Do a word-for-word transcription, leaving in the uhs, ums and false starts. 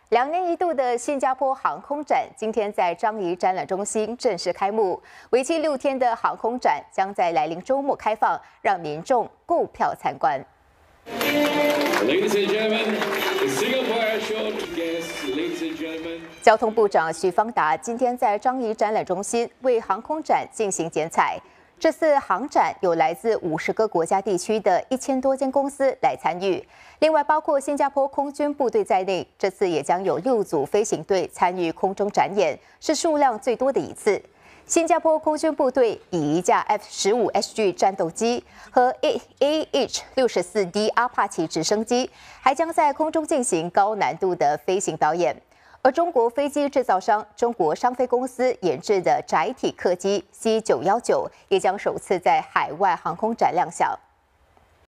两年一度的新加坡航空展今天在樟宜展览中心正式开幕，为期六天的航空展将在来临周末开放，让民众购票参观。 Ladies and gentlemen, the Singapore Airshow guests, ladies and gentlemen. 交通部长许方达今天在樟宜展览中心为航空展进行剪彩。这次航展有来自五十个国家地区的一千多间公司来参与，另外包括新加坡空军部队在内，这次也将有六组飞行队参与空中展演，是数量最多的一次。新加坡空军部队以一架 F 十五 H G 战斗机和 A H 六十四 D 阿帕奇直升机，还将在空中进行高难度的飞行表演。而中国飞机制造商中国商飞公司研制的载体客机 C 九一九也将首次在海外航空展亮相。